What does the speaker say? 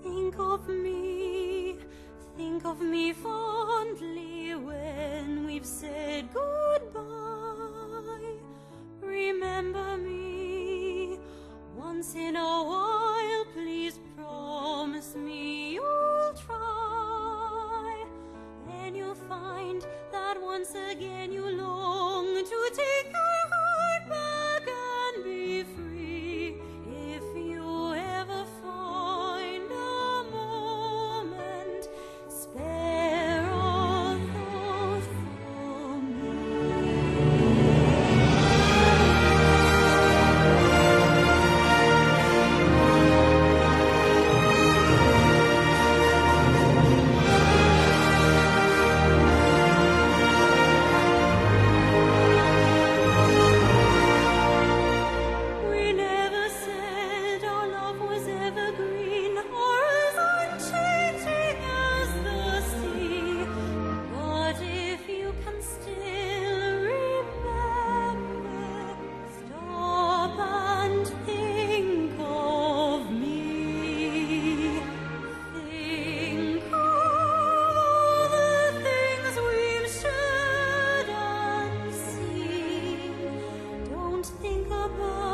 Think of me fondly when we've said goodbye. Remember me once in a while, please promise me you'll try. Then you'll find that once again you long to take your heart back and be free. If you ever find a moment, spare a thought for me. We never said our love was evergreen or as unchanging as the sea. But if you can still remember, stop and think of me. Think of the things we've shared and seen. Don't think about